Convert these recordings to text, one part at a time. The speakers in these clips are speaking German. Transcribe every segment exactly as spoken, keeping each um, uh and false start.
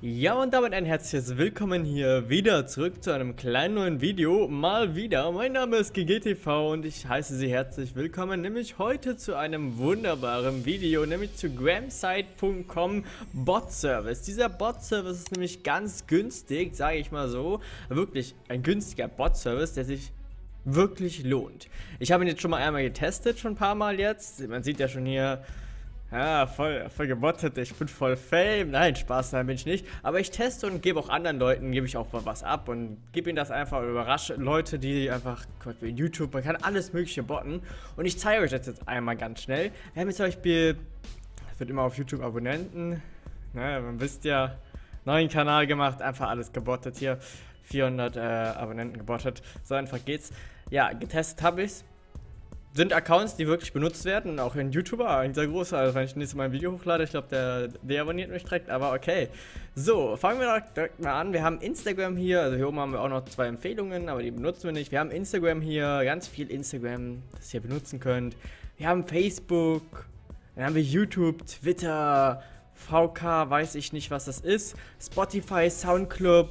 Ja, und damit ein herzliches Willkommen hier wieder zurück zu einem kleinen neuen Video. Mal wieder, mein Name ist G G T V und ich heiße Sie herzlich willkommen, nämlich heute zu einem wunderbaren Video, nämlich zu Gramsite punkt com Bot Service. Dieser Bot Service ist nämlich ganz günstig, sage ich mal so, wirklich ein günstiger Bot Service, der sich wirklich lohnt. Ich habe ihn jetzt schon mal einmal getestet, schon ein paar Mal jetzt, man sieht ja schon hier. Ja, voll, voll gebottet, ich bin voll Fame. Nein, Spaß, da bin ich nicht. Aber ich teste und gebe auch anderen Leuten, gebe ich auch mal was ab und gebe ihnen das einfach, überrasche Leute, die einfach, Gott, wie YouTube, man kann alles mögliche botten. Und ich zeige euch das jetzt einmal ganz schnell. Wir haben jetzt zum Beispiel, es wird immer auf YouTube Abonnenten, ne, man wisst ja, neuen Kanal gemacht, einfach alles gebottet hier. vierhundert äh, Abonnenten gebottet, so einfach geht's. Ja, getestet habe ich's. Sind Accounts, die wirklich benutzt werden, auch ein YouTuber, ein sehr großer, also wenn ich nächstes Mal ein Video hochlade, ich glaube, der deabonniert mich direkt, aber okay. So, fangen wir direkt mal an, wir haben Instagram hier, also hier oben haben wir auch noch zwei Empfehlungen, aber die benutzen wir nicht. Wir haben Instagram hier, ganz viel Instagram, das ihr benutzen könnt. Wir haben Facebook, dann haben wir YouTube, Twitter, V K, weiß ich nicht, was das ist, Spotify, Soundclub,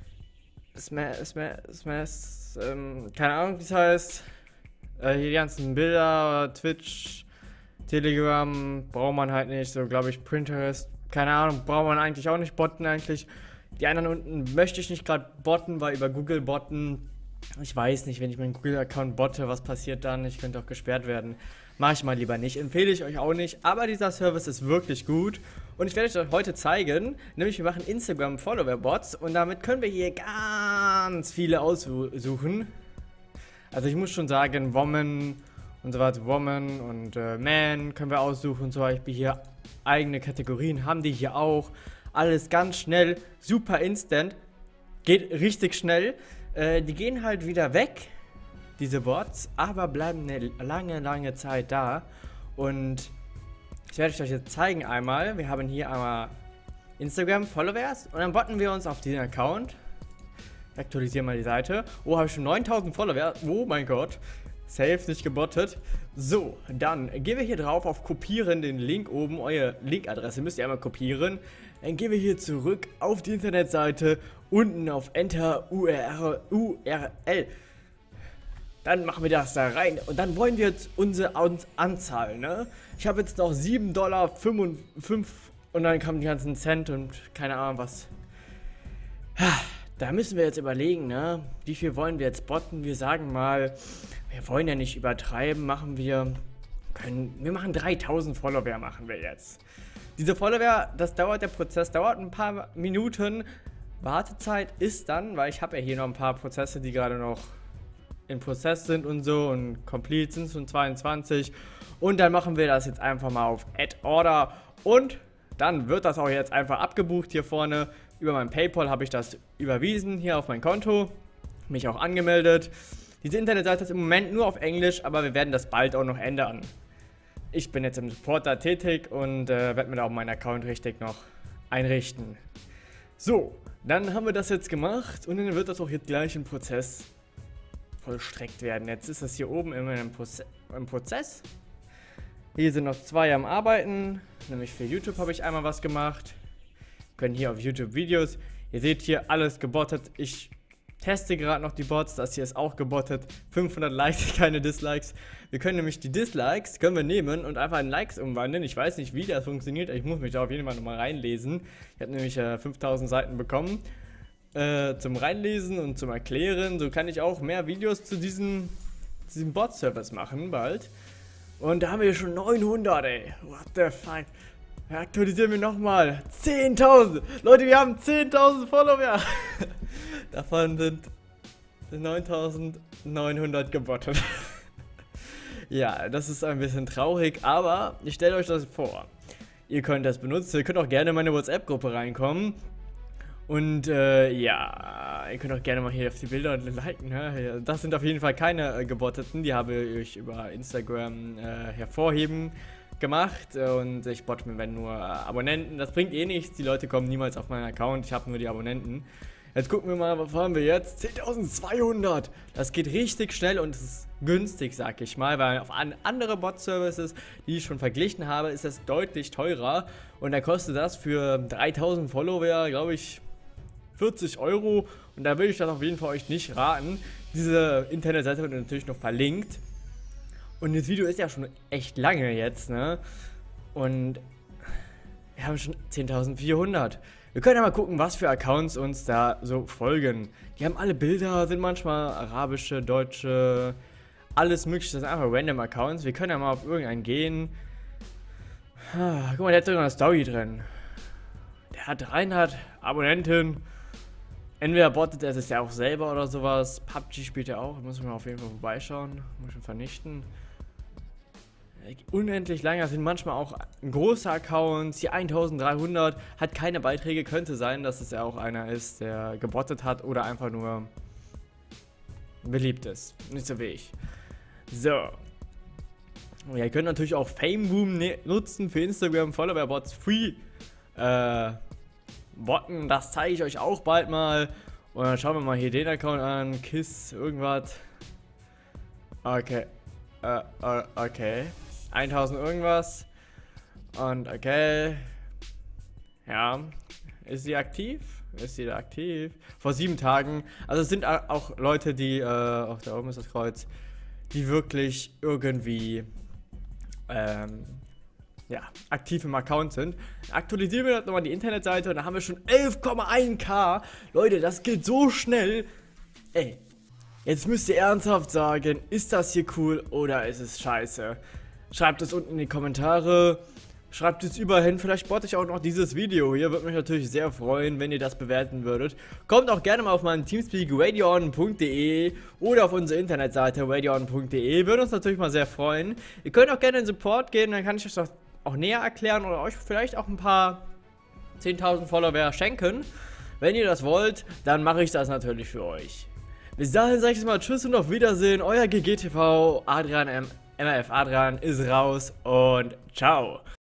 Smash, Smash, Smash, ähm, keine Ahnung, wie es heißt. Äh, hier die ganzen Bilder, Twitch, Telegram, braucht man halt nicht, so glaube ich, Pinterest, keine Ahnung, braucht man eigentlich auch nicht botten eigentlich. Die anderen unten möchte ich nicht gerade botten, weil über Google botten, ich weiß nicht, wenn ich meinen Google-Account botte, was passiert dann, ich könnte auch gesperrt werden. Mache ich mal lieber nicht, empfehle ich euch auch nicht, aber dieser Service ist wirklich gut und ich werde euch heute zeigen, nämlich wir machen Instagram-Follower-Bots und damit können wir hier ganz viele aussuchen. Also ich muss schon sagen, Woman und so weiter, Woman und äh, Man können wir aussuchen, zum Beispiel hier eigene Kategorien haben die hier auch. Alles ganz schnell, super instant, geht richtig schnell. Äh, die gehen halt wieder weg, diese Bots, aber bleiben eine lange, lange Zeit da. Und ich werde euch jetzt zeigen einmal, wir haben hier einmal Instagram Followers und dann botten wir uns auf diesen Account. Aktualisieren mal die Seite. Oh, habe ich schon neuntausend Follower. Oh mein Gott. Safe, nicht gebottet. So, dann gehen wir hier drauf auf Kopieren, den Link oben. Eure Linkadresse müsst ihr einmal kopieren. Dann gehen wir hier zurück auf die Internetseite. Unten auf Enter U R L. Dann machen wir das da rein. Und dann wollen wir jetzt unsere Anzahl, ne? Ich habe jetzt noch sieben Komma fünf Dollar und dann kamen die ganzen Cent und keine Ahnung was. Da müssen wir jetzt überlegen, ne? Wie viel wollen wir jetzt botten? Wir sagen mal, wir wollen ja nicht übertreiben, machen wir, können, wir machen dreitausend Follower, machen wir jetzt. Diese Follower, das dauert, der Prozess dauert ein paar Minuten. Wartezeit ist dann, weil ich habe ja hier noch ein paar Prozesse, die gerade noch im Prozess sind und so und complete sind schon zweiundzwanzig. Und dann machen wir das jetzt einfach mal auf Add Order und dann wird das auch jetzt einfach abgebucht hier vorne. Über mein PayPal habe ich das überwiesen, hier auf mein Konto, mich auch angemeldet. Diese Internetseite ist im Moment nur auf Englisch, aber wir werden das bald auch noch ändern. Ich bin jetzt im Supporter tätig und äh, werde mir da auch meinen Account richtig noch einrichten. So, dann haben wir das jetzt gemacht und dann wird das auch jetzt gleich im Prozess vollstreckt werden. Jetzt ist das hier oben immer im, Proze im Prozess. Hier sind noch zwei am Arbeiten, nämlich für YouTube habe ich einmal was gemacht. Können hier auf YouTube Videos, ihr seht hier alles gebottet, ich teste gerade noch die Bots, das hier ist auch gebottet, fünfhundert Likes, keine Dislikes. Wir können nämlich die Dislikes, können wir nehmen und einfach in Likes umwandeln, ich weiß nicht wie das funktioniert, ich muss mich da auf jeden Fall nochmal reinlesen. Ich habe nämlich äh, fünftausend Seiten bekommen äh, zum Reinlesen und zum Erklären, so kann ich auch mehr Videos zu diesem, diesem Bot-Service machen bald. Und da haben wir schon neunhundert, ey, what the fuck. Ja, aktualisieren wir nochmal. zehntausend! Leute, wir haben zehntausend Follower! Davon sind neuntausendneunhundert gebottet. Ja, das ist ein bisschen traurig, aber ich stelle euch das vor. Ihr könnt das benutzen, ihr könnt auch gerne in meine WhatsApp-Gruppe reinkommen. Und äh, ja, ihr könnt auch gerne mal hier auf die Bilder liken. Ne? Das sind auf jeden Fall keine äh, gebotteten, die habe ich über Instagram äh, hervorheben gemacht und ich botte mir wenn nur Abonnenten, das bringt eh nichts, die Leute kommen niemals auf meinen Account, ich habe nur die Abonnenten. Jetzt gucken wir mal, was haben wir jetzt? zehntausendzweihundert. Das geht richtig schnell und es ist günstig, sag ich mal, weil auf an andere Bot-Services, die ich schon verglichen habe, ist es deutlich teurer. Und da kostet das für dreitausend Follower, glaube ich, vierzig Euro. Und da will ich das auf jeden Fall euch nicht raten. Diese Internetseite wird natürlich noch verlinkt. Und das Video ist ja schon echt lange jetzt, ne? Und wir haben schon zehntausendvierhundert. Wir können ja mal gucken, was für Accounts uns da so folgen. Die haben alle Bilder, sind manchmal arabische, deutsche, alles mögliche. Das sind einfach random Accounts. Wir können ja mal auf irgendeinen gehen. Ah, guck mal, der hat sogar eine Story drin. Der hat dreihundert Abonnenten. Entweder bottet er es ja auch selber oder sowas. P U B G spielt er auch. Muss man auf jeden Fall vorbeischauen. Muss ich vernichten. Unendlich lange, das sind manchmal auch große Accounts, hier eintausenddreihundert, hat keine Beiträge, könnte sein, dass es ja auch einer ist, der gebottet hat oder einfach nur beliebt ist, nicht so wie ich. So. Ja, ihr könnt natürlich auch Fameboom ne nutzen für Instagram, Follower-Bots free äh, botten, das zeige ich euch auch bald mal. Und dann schauen wir mal hier den Account an, Kiss, irgendwas. Okay, äh, äh, okay. eintausend irgendwas. Und okay. Ja. Ist sie aktiv? Ist sie da aktiv? Vor sieben Tagen. Also es sind auch Leute, die, äh, auch da oben ist das Kreuz, die wirklich irgendwie, ähm, ja, aktiv im Account sind. Aktualisieren wir nochmal die Internetseite und da haben wir schon elf Komma eins K. Leute, das geht so schnell. Ey, jetzt müsst ihr ernsthaft sagen, ist das hier cool oder ist es scheiße? Schreibt es unten in die Kommentare, schreibt es überall hin, vielleicht botte ich auch noch dieses Video hier, würde mich natürlich sehr freuen, wenn ihr das bewerten würdet. Kommt auch gerne mal auf meinen Teamspeak Radeon punkt de oder auf unsere Internetseite Radeon punkt de, würde uns natürlich mal sehr freuen. Ihr könnt auch gerne in Support gehen, dann kann ich euch das auch näher erklären oder euch vielleicht auch ein paar zehntausend Follower schenken. Wenn ihr das wollt, dann mache ich das natürlich für euch. Bis dahin sage ich jetzt mal Tschüss und auf Wiedersehen, euer G G T V, Adrian M. M R F Adrian ist raus und ciao.